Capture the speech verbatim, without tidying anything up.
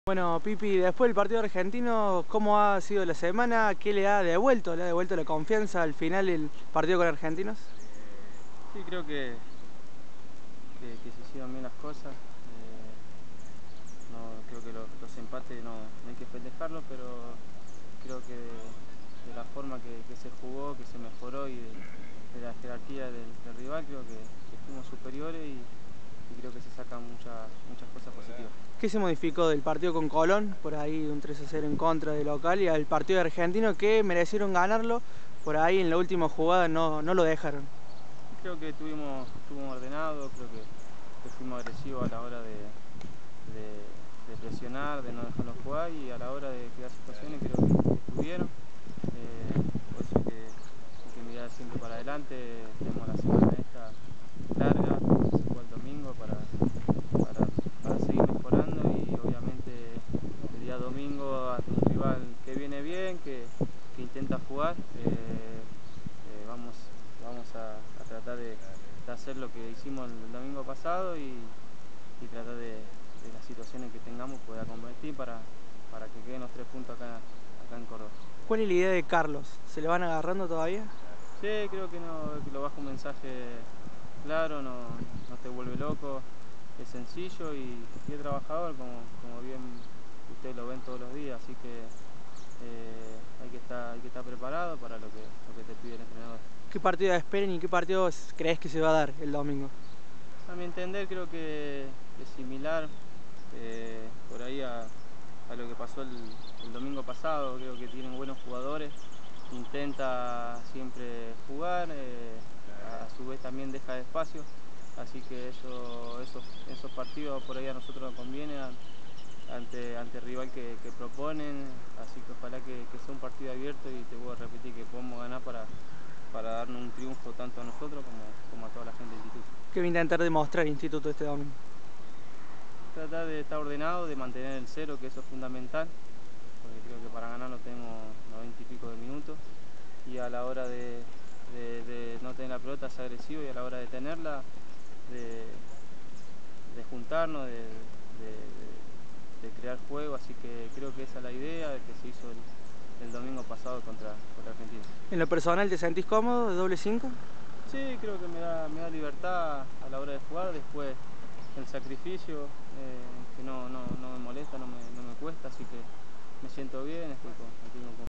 Bueno, Pipi, después del partido argentino, ¿cómo ha sido la semana? ¿Qué le ha devuelto? ¿Le ha devuelto la confianza al final del partido con argentinos? Sí, creo que, que, que se hicieron bien las cosas. Eh, no, creo que los, los empates no, no hay que festejarlos, pero creo que de, de la forma que, que, se jugó, que se mejoró y de, de la jerarquía del, del rival, creo que, que fuimos superiores y, y creo que se sacan muchas, muchas cosas positivas. ¿Qué se modificó del partido con Colón, por ahí un tres a cero en contra de local, y al partido de argentino que merecieron ganarlo, por ahí en la última jugada no, no lo dejaron? Creo que estuvimos, estuvimos ordenados, creo que, que fuimos agresivos a la hora de, de, de presionar, de no dejarlos jugar y a la hora de crear situaciones creo que, que estuvieron. Eh, por eso hay que, hay que mirar siempre para adelante. Tenemos la semana esta larga, que se juega el domingo, para, para, para seguir mejorando y obviamente el día domingo ante un rival que viene bien, que, que intenta jugar, eh, eh, vamos, vamos a, a tratar de, de hacer lo que hicimos el, el domingo pasado y, y tratar de, de las situaciones que tengamos poder convertir para, para que queden los tres puntos acá, acá en Córdoba. ¿Cuál es la idea de Carlos? ¿Se le van agarrando todavía? Sí, creo que, no, que lo bajo un mensaje claro, no, no te vuelve loco, es sencillo y, y es trabajador, como, como bien ustedes lo ven todos los días, así que eh, hay, que estar, hay que estar preparado para lo que, lo que te pide el entrenador. ¿Qué partido esperen y qué partido crees que se va a dar el domingo? A mi entender creo que es similar eh, por ahí a, a lo que pasó el, el domingo pasado, creo que tienen buenos jugadores, intenta siempre jugar, eh, a, a su vez también deja espacio, así que eso, esos, esos partidos por ahí a nosotros nos conviene a, ante, ante el rival que, que proponen, así que ojalá que, que sea un partido abierto y te voy a repetir que podamos ganar para, para darnos un triunfo tanto a nosotros como, como a toda la gente del instituto. ¿Qué va a intentar demostrar el Instituto este domingo? Tratar de estar ordenado, de mantener el cero, que eso es fundamental, porque creo que para ganarlo tenemos noventa y pico de minutos, y a la hora de, de, de no tener la pelota ser agresivo y a la hora de tenerla, de, de juntarnos, de, de, de, crear juego, así que creo que esa es la idea que se hizo el, el domingo pasado contra, contra Argentina. ¿En lo personal te sentís cómodo de doble cinco? Sí, creo que me da, me da libertad a la hora de jugar, después el sacrificio, eh, que no, no, no me molesta, no me, no me cuesta, así que me siento bien, estoy con, estoy con